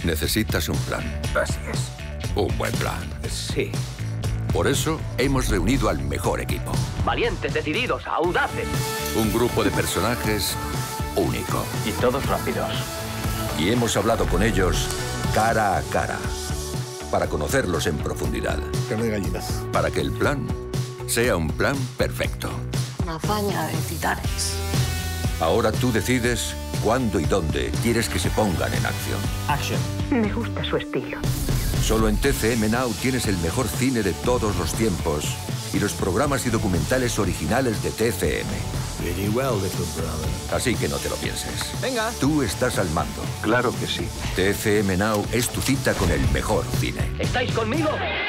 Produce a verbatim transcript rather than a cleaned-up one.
Necesitas un plan. Así es. Un buen plan. Sí. Por eso hemos reunido al mejor equipo. Valientes, decididos, audaces. Un grupo de personajes único. Y todos rápidos. Y hemos hablado con ellos cara a cara. Para conocerlos en profundidad. Carne de gallinas. Para que el plan sea un plan perfecto. Una hazaña de titanes. Ahora tú decides cuándo y dónde quieres que se pongan en acción. Action. Me gusta su estilo. Solo en T C M Now tienes el mejor cine de todos los tiempos y los programas y documentales originales de T C M. Very well, little brother. Así que no te lo pienses. Venga. Tú estás al mando. Claro que sí. T C M Now es tu cita con el mejor cine. ¿Estáis conmigo?